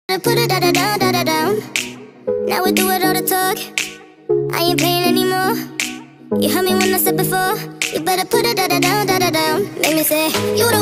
Put it down. Now we do it all the talk. I ain't playing anymore. You heard me when I said before. You better put it down. Make me say you the